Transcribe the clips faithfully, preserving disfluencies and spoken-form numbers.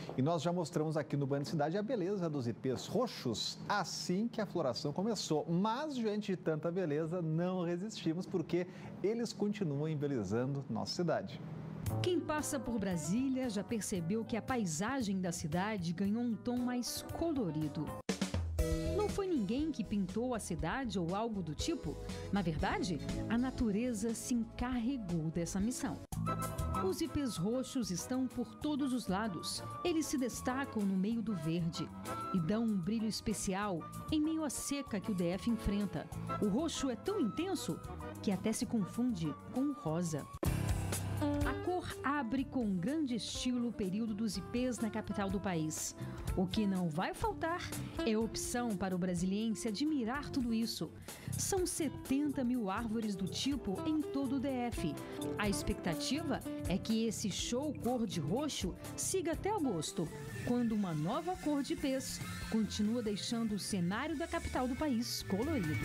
E nós já mostramos aqui no Band Cidade a beleza dos ipês roxos assim que a floração começou. Mas, diante de tanta beleza, não resistimos porque eles continuam embelezando nossa cidade. Quem passa por Brasília já percebeu que a paisagem da cidade ganhou um tom mais colorido. Não foi ninguém que pintou a cidade ou algo do tipo. Na verdade, a natureza se encarregou dessa missão. Os ipês roxos estão por todos os lados. Eles se destacam no meio do verde e dão um brilho especial em meio à seca que o D F enfrenta. O roxo é tão intenso que até se confunde com o rosa. A cor abre com grande estilo o período dos ipês na capital do país. O que não vai faltar é opção para o brasiliense admirar tudo isso. São setenta mil árvores do tipo em todo o D F. A expectativa é que esse show cor de roxo siga até agosto, quando uma nova cor de ipês continua deixando o cenário da capital do país colorido.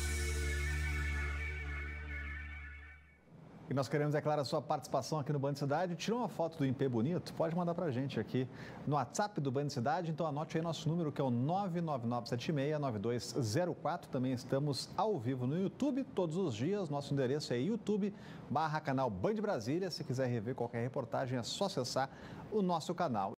E nós queremos, é claro, a sua participação aqui no Band Cidade. Tirou uma foto do ipê bonito? Pode mandar pra gente aqui no WhatsApp do Band Cidade. Então anote aí nosso número, que é o nove nove nove sete seis nove dois zero quatro. Também estamos ao vivo no YouTube todos os dias. Nosso endereço é youtube barra canal Band Brasília. Se quiser rever qualquer reportagem, é só acessar o nosso canal.